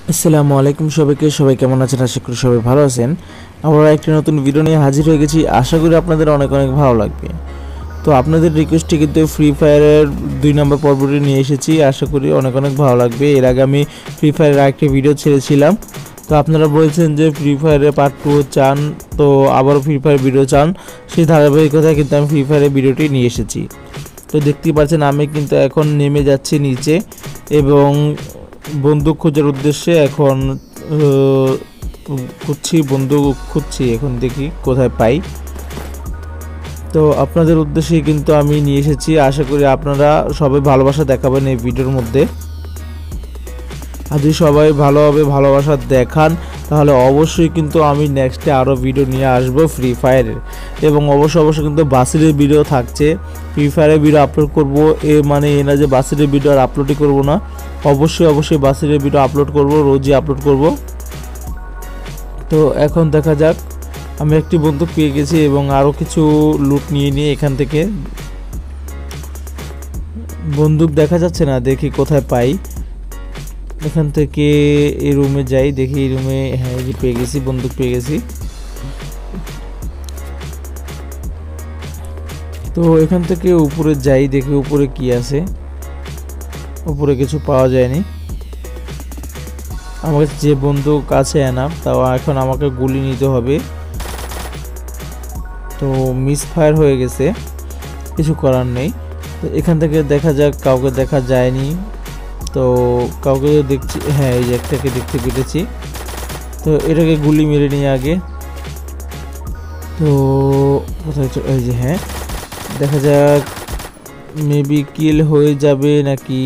আসসালামু আলাইকুম সবাইকে। সবাই কেমন আছেন? আশা করি সবাই ভালো আছেন। আমরা একটি নতুন ভিডিও নিয়ে হাজির হয়ে গেছি। আশা করি আপনাদের অনেক অনেক ভালো লাগবে। তো আপনাদের রিকোয়েস্টে কিন্তু ফ্রি ফায়ারের 2 নম্বর পর্বটি নিয়ে এসেছি। আশা করি অনেক অনেক ভালো লাগবে। এর আগে আমি ফ্রি ফায়ারের আরেকটি ভিডিও ছেড়েছিলাম। তো আপনারা বলছেন যে ফ্রি ফায়ারের পার্ট 2 চান, তো আবারও ফ্রি ফায়ার ভিডিও চান। সেই ধারাবাহিকতায় কিন্তু আমি ফ্রি ফায়ারের ভিডিওটি নিয়ে এসেছি। তো দেখতেই পাচ্ছেন আমি কিন্তু এখন নেমে যাচ্ছি নিচে এবং বন্দুক খোঁজার উদ্দেশ্যে এখন খুঁজছি এখন দেখি কোথায় পাই। তো আপনাদের উদ্দেশ্যে কিন্তু আমি নিয়ে এসেছি। আশা করি আপনারা সবাই ভালোবাসা দেখাবেন এই ভিডিওর মধ্যে। আর যদি সবাই ভালোভাবে ভালোবাসা দেখান তাহলে অবশ্যই কিন্তু আমি নেক্সটে আরও ভিডিও নিয়ে আসবো ফ্রি ফায়ারের, এবং অবশ্যই কিন্তু বাসিরের ভিডিও থাকছে। ফ্রি ফায়ারের ভিডিও আপলোড করব, মানে এ না যে বাসিরের ভিডিও আর আপলোডই করব না। অবশ্যই বাসিরের ভিডিও আপলোড করব, রোজই আপলোড করব। তো এখন দেখা যাক। আমি একটি বন্দুক পেয়ে গেছি এবং আরও কিছু লুট নিয়ে এখান থেকে। বন্দুক দেখা যাচ্ছে না, দেখি কোথায় পাই। এখান থেকে এই রুমে যাই, দেখি এই রুমে, হ্যাঁ এই পেয়ে গেছি, বন্দুক পেয়ে গেছি। তো এখান থেকে উপরে যাই, দেখি উপরে কি আছে। উপরে কিছু পাওয়া যায়নি। আমার কাছে যে বন্দুক আছে এনাফ, তাও এখন আমাকে গুলি নিতে হবে। তো মিস ফায়ার হয়ে গেছে, কিছু করার নেই। তো এখান থেকে দেখা যাক, কাউকে দেখা যায়নি। তো কাউকে দেখছি, হ্যাঁ এই যে একটাকে দেখতে পেরেছি। তো এটাকে গুলি মেরে নিয়ে আগে। তো কোথায়, এই যে, হ্যাঁ দেখা যাক মেবি কিল হয়ে যাবে নাকি।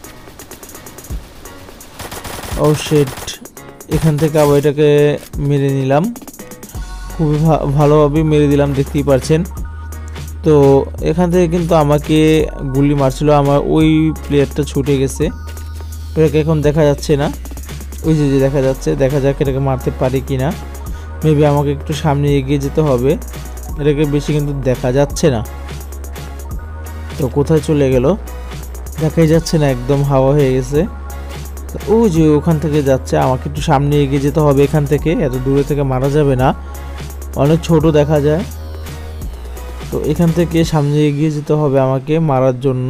ও শিট, এখান থেকে আবার এটাকে মেরে নিলাম, খুবই ভালোভাবে মেরে দিলাম, দেখতেই পাচ্ছেন। তো এখান থেকে কিন্তু আমাকে গুলি মারছিল, আমার ওই প্লেয়ারটা ছুটে গেছে। এটাকে এখন দেখা যাচ্ছে না, ওই যে দেখা যাচ্ছে। দেখা যাক এটাকে মারতে পারি কি না। মেবি আমাকে একটু সামনে এগিয়ে যেতে হবে, এটাকে বেশি কিন্তু দেখা যাচ্ছে না। তো কোথায় চলে গেল দেখাই যাচ্ছে না, একদম হাওয়া হয়ে গেছে। ওই যে ওখান থেকে যাচ্ছে, আমাকে একটু সামনে এগিয়ে যেতে হবে। এখান থেকে এত দূরে থেকে মারা যাবে না, অনেক ছোট দেখা যায়। তো এখান থেকে সামনে এগিয়ে যেতে হবে আমাকে মারার জন্য।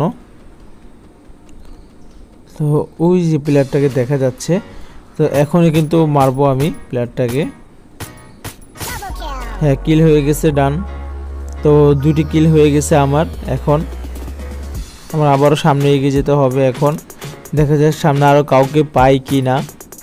তো ওই যে প্লেয়ারটাকে দেখা যাচ্ছে, তো এখনই কিন্তু মারবো আমি প্লেয়ারটাকে। হ্যাঁ কিল হয়ে গেছে, ডান। তো 2টি কিল হয়ে গেছে আমার। এখন আমার আবারও সামনে এগিয়ে যেতে হবে। এখন দেখা যাক সামনে আরো কাউকে পাই কি না।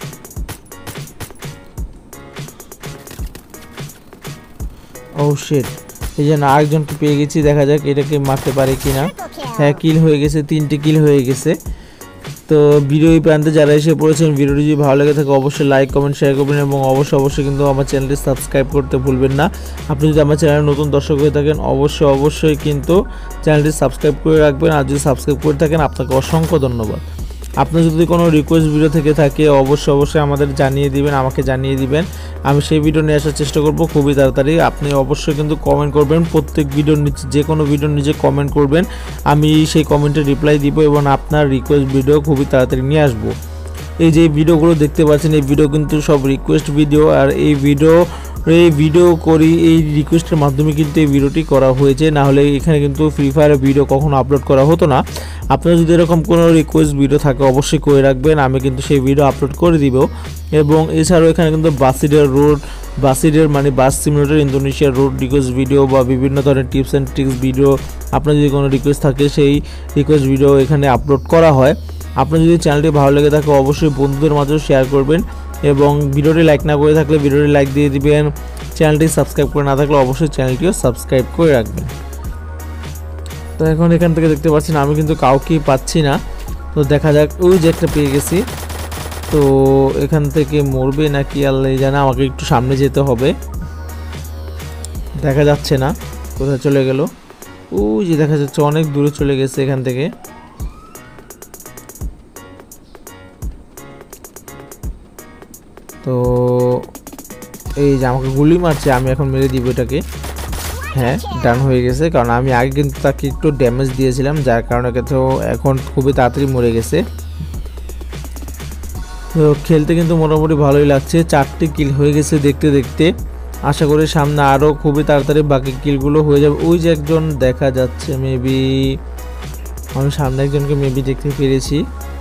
ও শিট, এই জন্য আরেকজনকে পেয়ে গেছি, দেখা যাক এটাকে মারতে পারে কিনা। হ্যাঁ কিল হয়ে গেছে, 3টি কিল হয়ে গেছে। তো ভিডিও এই প্রান্তে যারা এসে পড়েছেন, ভিডিওটি যদি ভালো লেগে থাকে অবশ্যই লাইক কমেন্ট শেয়ার করবেন, এবং অবশ্যই কিন্তু আমার চ্যানেলটি সাবস্ক্রাইব করতে ভুলবেন না। আপনি যদি আমার চ্যানেলে নতুন দর্শক হয়ে থাকেন অবশ্যই কিন্তু চ্যানেলটি সাবস্ক্রাইব করে রাখবেন। আর যদি সাবস্ক্রাইব করে থাকেন আপনাকে অসংখ্য ধন্যবাদ। আপনার যদি কোনো রিকোয়েস্ট ভিডিও থেকে থাকে অবশ্যই আমাদের জানিয়ে দিবেন, আমাকে জানিয়ে দিবেন। আমি সেই ভিডিও নিয়ে আসার চেষ্টা করব খুবই তাড়াতাড়ি। আপনি অবশ্যই কিন্তু কমেন্ট করবেন, প্রত্যেক ভিডিওর নিচে, যে কোনো ভিডিওর নিচে কমেন্ট করবেন। আমি সেই কমেন্টে রিপ্লাই দিব এবং আপনার রিকোয়েস্ট ভিডিও খুবই তাড়াতাড়ি নিয়ে আসব। এই যে ভিডিওগুলো দেখতে পাচ্ছেন, এই ভিডিও কিন্তু সব রিকোয়েস্ট ভিডিও। আর এই ভিডিও করি এই রিকোয়েস্টের মাধ্যমে কিন্তু এই ভিডিওটি করা হয়েছে, না হলে এখানে কিন্তু ফ্রি ফায়ারের ভিডিও কখনো আপলোড করা হতো না। আপনার যদি এরকম কোনো রিকোয়েস্ট ভিডিও থাকে অবশ্যই করে রাখবেন, আমি কিন্তু সেই ভিডিও আপলোড করে দিব। এবং এছাড়াও এখানে কিন্তু বাসিডের মানে বাস সিমুলেটর ইন্দোনেশিয়ার রোড রিকোয়েস্ট ভিডিও বা বিভিন্ন ধরনের টিপস অ্যান্ড ট্রিক্স ভিডিও, আপনার যদি কোনো রিকোয়েস্ট থাকে সেই রিকোয়েস্ট ভিডিও এখানে আপলোড করা হয়। আপনার যদি চ্যানেলটি ভালো লেগে থাকে অবশ্যই বন্ধুদের মাঝেও শেয়ার করবেন, এবং ভিডিওটি লাইক না করে থাকলে ভিডিওটি লাইক দিয়ে দিবেন। চ্যানেলটি সাবস্ক্রাইব করে না থাকলে অবশ্যই চ্যানেলটিও সাবস্ক্রাইব করে রাখবেন। তো এখন এখান থেকে দেখতে পাচ্ছেন আমি কিন্তু কাউকেই পাচ্ছি না। তো দেখা যাক, ওই যে একটা পেয়ে গেছি। তো এখান থেকে মরবে নাকি আল্লাহ জানে, আমাকে একটু সামনে যেতে হবে। দেখা যাচ্ছে না কোথায় চলে গেল। ওই যে দেখা যাচ্ছে অনেক দূরে চলে গেছে এখান থেকে। তো এই যে আমাকে গুলি মারছে, আমি এখন মেরে দিব এটাকে। হ্যাঁ ডান হয়ে গেছে, কারণ আমি আগে কিন্তু তাকে একটু ড্যামেজ দিয়েছিলাম, যার কারণে কিন্তু এখন খুবই তাড়াতাড়ি মরে গেছে। তো খেলতে কিন্তু মোটামুটি ভালোই লাগছে, 4টি কিল হয়ে গেছে দেখতে দেখতে। আশা করি সামনে আরও খুবই তাড়াতাড়ি বাকি কিলগুলো হয়ে যাবে। ওই যে একজন দেখা যাচ্ছে, মেবি আমি সামনে একজনকে মেবি দেখতে পেরেছি।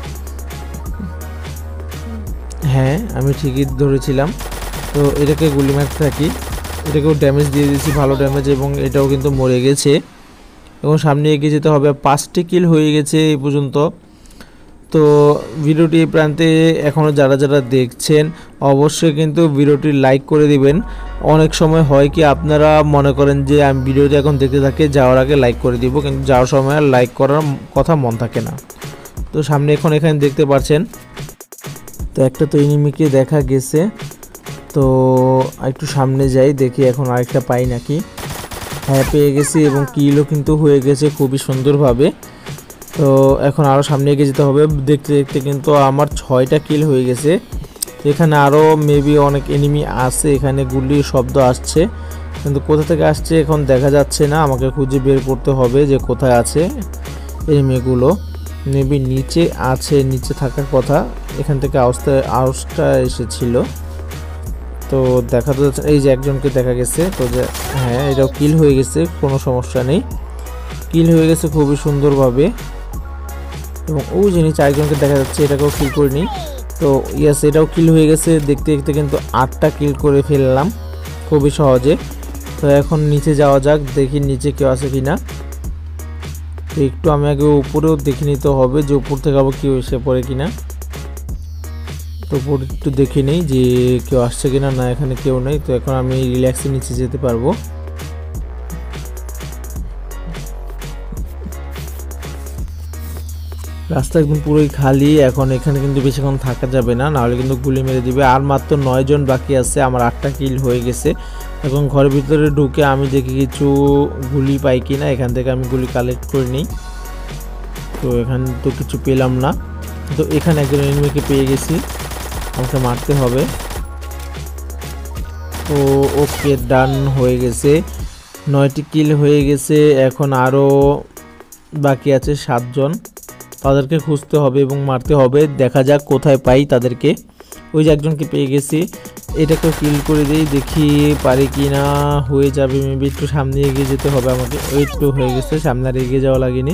হ্যাঁ, আমি ঠিকই ধরেছিলাম। তো এটাকে গুলি মারতে থাকি, এটাকেও ড্যামেজ দিয়ে দিয়েছি, ভালো ড্যামেজ, এবং এটাও কিন্তু মরে গেছে। এবং সামনে এগিয়ে যেতে হবে। 5টি কিল হয়ে গেছে এই পর্যন্ত। তো ভিডিওটি এই প্রান্তে এখনও যারা যারা দেখছেন অবশ্যই কিন্তু ভিডিওটি লাইক করে দিবেন। অনেক সময় হয় কি আপনারা মনে করেন যে আমি ভিডিওটি এখন দেখতে থাকি, যাওয়ার আগে লাইক করে দিব, কিন্তু যাওয়ার সময় আর লাইক করার কথা মন থাকে না। তো সামনে এখানে দেখতে পাচ্ছেন, তো একটা তো এনিমিকে দেখা গেছে। তো একটু সামনে যাই, দেখি এখন আরেকটা পাই নাকি। হ্যাঁ, পেয়ে গেছি, এবং কিলও কিন্তু হয়ে গেছে খুবই সুন্দরভাবে। তো এখন আরও সামনে এগিয়ে যেতে হবে। দেখতে দেখতে কিন্তু আমার 6টা কিল হয়ে গেছে। এখানে আরও মেবি অনেক এনিমি আছে, এখানে গুলির শব্দ আসছে, কিন্তু কোথা থেকে আসছে এখন দেখা যাচ্ছে না। আমাকে খুঁজে বের করতে হবে যে কোথায় আছে এনিমিগুলো। মেবি নিচে আছে, নিচে থাকার কথা। এখান থেকে আওয়াজটা এসেছিল। তো দেখা তো যাচ্ছে, এই যে একজনকে দেখা গেছে। তো যে হ্যাঁ, এটাও কিল হয়ে গেছে, কোনো সমস্যা নেই, কিল হয়ে গেছে খুবই সুন্দরভাবে। এবং ওই যে নিচে আরেকজনকে দেখা যাচ্ছে, এটাকেও কিল করে নিই। তো ইয়াস, এটাও কিল হয়ে গেছে। দেখতে দেখতে কিন্তু 8টা কিল করে ফেললাম খুবই সহজে। তো এখন নিচে যাওয়া যাক, দেখি নিচে কেউ আছে কিনা। তো একটু আমি আগে উপরেও দেখে নিতে হবে যে উপর থেকে আবার কেউ এসে পড়ে কিনা। তো উপরে একটু দেখে নেই যে কেউ আসছে কিনা। না, এখানে কেউ নেই। তো এখন আমি রিল্যাক্সে নিচে যেতে পারবো। রাস্তা একদম পুরোই খালি। এখন এখানে কিন্তু বেশিক্ষণ থাকা যাবে না, নাহলে কিন্তু গুলি মেরে দিবে। আর মাত্র 9 জন বাকি আছে, আমার 8টা কিল হয়ে গেছে। এখন ঘরের ভিতরে ঢুকে আমি দেখি কিছু গুলি পাই কিনা, এখান থেকে আমি গুলি কালেক্ট করে নিই। তো এখানে তো কিছু পেলাম না। তো এখানে একজন এনিমিকে পেয়ে গেছি, আমাকে মারতে হবে। তো ওকে, ডান হয়ে গেছে, 9টি কিল হয়ে গেছে। এখন আরও বাকি আছে 7 জন, তাদেরকে খুঁজতে হবে এবং মারতে হবে। দেখা যাক কোথায় পাই তাদেরকে। ওই যে একজনকে পেয়ে গেছি, এটাকে কিল করে দিই, দেখি পারি কি না। হয়ে যাবে মেবি। একটু সামনে এগিয়ে যেতে হবে আমাকে। ওই একটু হয়ে গেছে, সামনে আর এগিয়ে যাওয়া লাগেনি।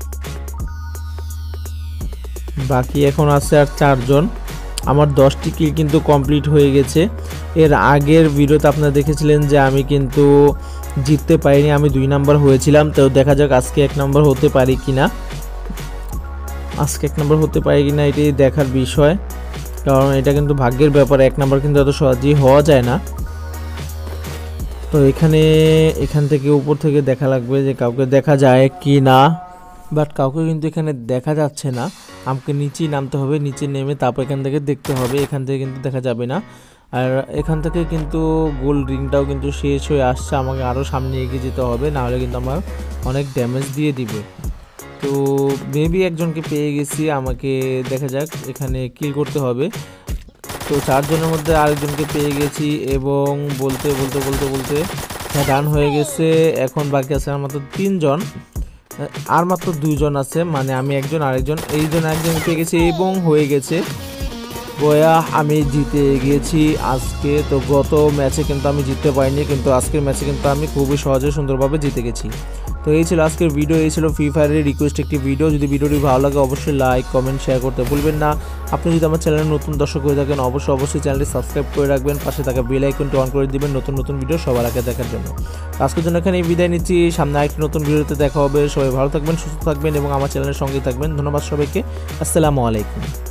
বাকি এখন আছে আর 4 জন। আমার 10টি কিল কিন্তু কমপ্লিট হয়ে গেছে। এর আগের ভিডিওতে আপনারা দেখেছিলেন যে আমি কিন্তু জিততে পারিনি, আমি 2 নাম্বার হয়েছিলাম। তো দেখা যাক আজকে 1 নাম্বার হতে পারি কিনা। আজকে 1 নাম্বার হতে পারি কিনা এটাই দেখার বিষয়, কারণ এটা কিন্তু ভাগ্যের ব্যাপার। 1 নাম্বার কিন্তু এত সহজেই হওয়া যায় না। তো এখান থেকে উপর থেকে দেখা লাগবে যে কাউকে দেখা যায় কি না, বাট কাউকে কিন্তু এখানে দেখা যাচ্ছে না। আমাকে নিচেই নামতে হবে, নিচে নেমে তারপর এখান থেকে দেখতে হবে। এখান থেকে কিন্তু দেখা যাবে না। আর এখান থেকে কিন্তু গোল রিংটাও কিন্তু শেষ হয়ে আসছে, আমাকে আরও সামনে এগিয়ে যেতে হবে, নাহলে কিন্তু আমার অনেক ড্যামেজ দিয়ে দিবে। তো মেবি একজনকে পেয়ে গেছি, আমাকে দেখা যাক, এখানে কিল করতে হবে। তো 4 জনের মধ্যে আরেকজনকে পেয়ে গেছি, এবং বলতে বলতে বলতে বলতে হ্যাঁ, ডান হয়ে গেছে। এখন বাকি আছে আর মাত্র 3 জন, আর মাত্র 2 জন আছে, মানে আমি একজন আরেকজন। এই জন একজন পেয়ে গেছি এবং হয়ে গেছে। বয়া, আমি জিতে গিয়েছি আজকে। তো গত ম্যাচে কিন্তু আমি জিততে পারিনি, কিন্তু আজকের ম্যাচে কিন্তু আমি খুবই সহজে সুন্দরভাবে জিতে গেছি। তো এই ছিল আজকের ভিডিও, এই ছিল ফ্রি ফায়ারের রিকোয়েস্ট একটি ভিডিও। যদি ভিডিওটি ভালো লাগে অবশ্যই লাইক, কমেন্ট, শেয়ার করতে ভুলবেন না। আপনি যদি আমার চ্যানেলে নতুন দর্শক হয়ে থাকেন অবশ্যই চ্যানেলটি সাবস্ক্রাইব করে রাখবেন, পাশে থাকা বেল আইকনটি অন করে দিবেন নতুন ভিডিও সবার আগে দেখার জন্য। আজকের জন্য এখানে বিদায় নিচ্ছি, সামনে আরেকটি নতুন ভিডিওতে দেখা হবে। সবাই ভালো থাকবেন, সুস্থ থাকবেন এবং আমার চ্যানেলের সঙ্গেই থাকবেন। ধন্যবাদ সবাইকে, আসসালামু আলাইকুম।